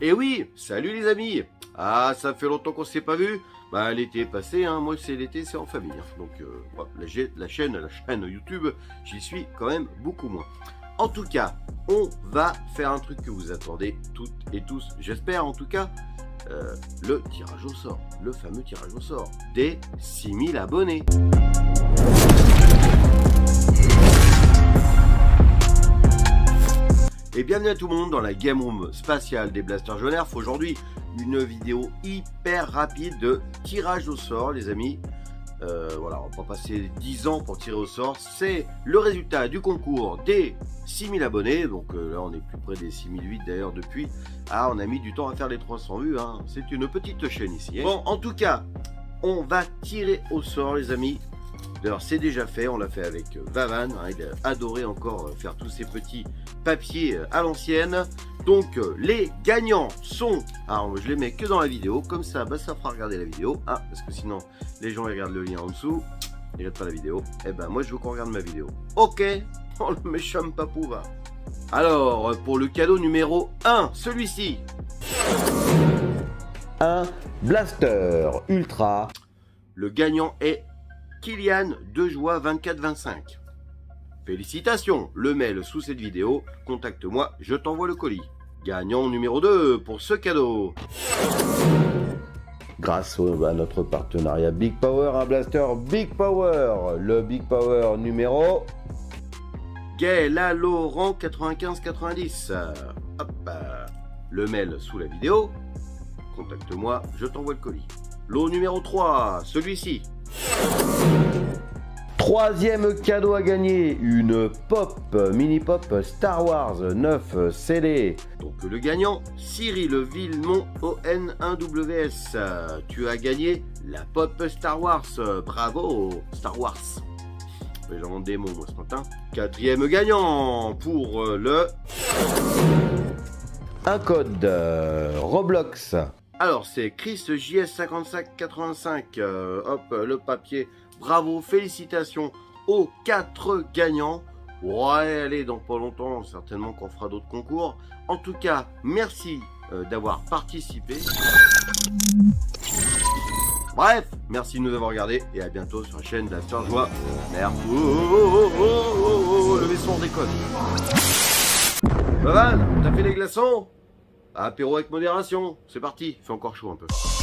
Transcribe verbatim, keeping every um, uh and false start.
Et oui, salut les amis. Ah, ça fait longtemps qu'on s'est pas vu. Bah, l'été est passé, hein. Moi c'est l'été, c'est en famille. Hein. Donc euh, voilà, la, la chaîne, la chaîne YouTube, j'y suis quand même beaucoup moins. En tout cas, on va faire un truc que vous attendez toutes et tous, j'espère en tout cas, euh, le tirage au sort, le fameux tirage au sort des six mille abonnés. Et bienvenue à tout le monde dans la Game Room spatiale des Blasters Jaune Nerf. Aujourd'hui, une vidéo hyper rapide de tirage au sort, les amis. Euh, voilà, on va pas passer dix ans pour tirer au sort. C'est le résultat du concours des six mille abonnés. Donc euh, là, on est plus près des six mille huit d'ailleurs depuis. Ah, on a mis du temps à faire les trois cents vues. Hein. C'est une petite chaîne ici. Hein. Bon, en tout cas, on va tirer au sort, les amis. D'ailleurs, c'est déjà fait, on l'a fait avec Vavan, hein, il a adoré encore faire tous ces petits papiers à l'ancienne. Donc, les gagnants sont, alors je les mets que dans la vidéo, comme ça, bah, ça fera regarder la vidéo, ah, parce que sinon, les gens ils regardent le lien en dessous, ils regardent pas la vidéo, et ben moi je veux qu'on regarde ma vidéo. Ok, oh le méchant papou va. Alors, pour le cadeau numéro un, celui-ci. Un Blaster Ultra. Le gagnant est Kylian de Joie vingt-quatre vingt-cinq. Félicitations, le mail sous cette vidéo, contacte-moi, je t'envoie le colis. Gagnant numéro deux pour ce cadeau. Grâce au, à notre partenariat Big Power, un Blaster Big Power. Le Big Power numéro... Gaëla Laurent quatre-vingt-quinze quatre-vingt-dix. Hop, le mail sous la vidéo, contacte-moi, je t'envoie le colis. Lot numéro trois, celui-ci. Troisième cadeau à gagner, une pop, mini pop Star Wars neuf C D. Donc le gagnant, Cyril Villemont O N un W S. Tu as gagné la pop Star Wars. Bravo Star Wars. J'invente des mots moi ce matin. Quatrième gagnant pour le... Un code euh, Roblox. Alors c'est Chris J S cinquante-cinq quatre-vingt-cinq. Euh, hop, le papier. Bravo, félicitations aux quatre gagnants. Ouais, allez, dans pas longtemps, certainement qu'on fera d'autres concours. En tout cas, merci euh, d'avoir participé. Bref, merci de nous avoir regardés et à bientôt sur la chaîne Blasters Jaune Nerf. Oh, oh, oh, oh, oh, oh, le vaisseau déconne. Vavan, t'as fait les glaçons? Apéro avec modération. C'est parti, il fait encore chaud un peu.